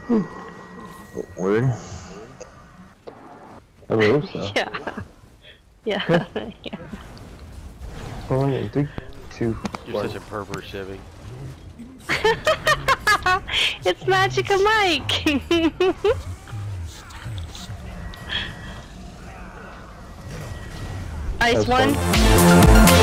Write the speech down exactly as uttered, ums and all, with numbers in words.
Word? I believe so. Yeah. Yeah. Yeah. Oh, yeah, three, two, You're one. such a pervert, Chevy. It's Magical Mike! Ice one.